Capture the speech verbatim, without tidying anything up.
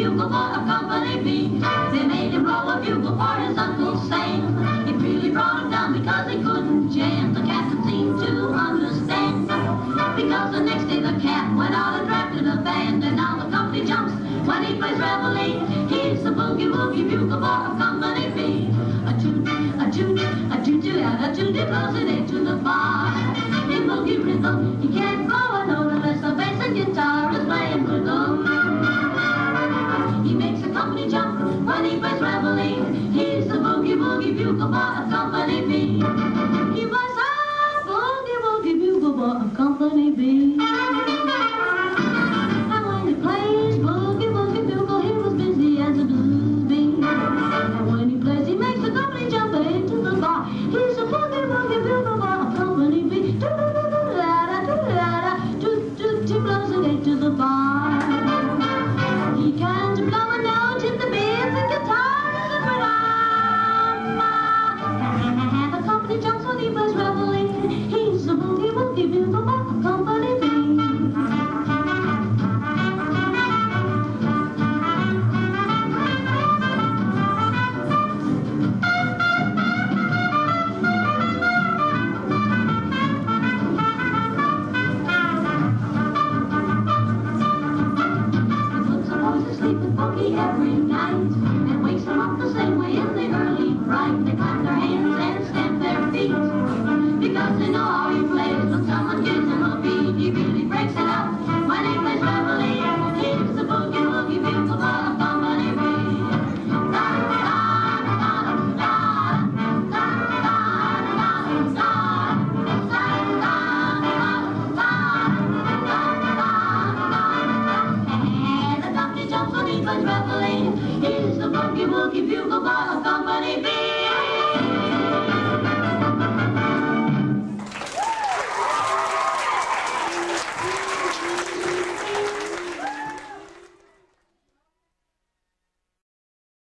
bugle boy of Company B. They made him blow a bugle for his Uncle Sam. It really brought him down because he couldn't jam. The captain seemed to understand, because the next day the cap went out and drafted a band, and now the company jumps when he plays reveille. He's the boogie woogie bugle boy of Company B. A toot, a toot, a toot, and a toot, he blows it into the bar. In boogie rhythm, he can't blow a note unless the bass and guitar is playing rhythm. He makes the company jump when he plays reveille. He's the boogie woogie bugle boy of Company B. He was a boogie woogie bugle boy of Company B. And when he plays boogie woogie bugle, he was busy as a blues bee. And when he plays, he makes the company jump into the bar. He's the boogie woogie bugle boy of Company B. Do-do-do-do-da-da, do-da-da, toot-toot, he blows it into the bar. He can't blow a note if the bass and guitar isn't rhythm. And the company jumps when he plays reveille. He's the boogie woogie bugle boy of Company B. Every night and wakes them up the same way in the early bright. They clap their hands and stamp their feet because they know how he plays. When someone gives him a beat, he really breaks it out when he plays reveille. He's the boogie woogie bugle boy of Company B. Da da da da da da da and the company jumps when he plays reveille. He's the boogie woogie bugle boy of Company B.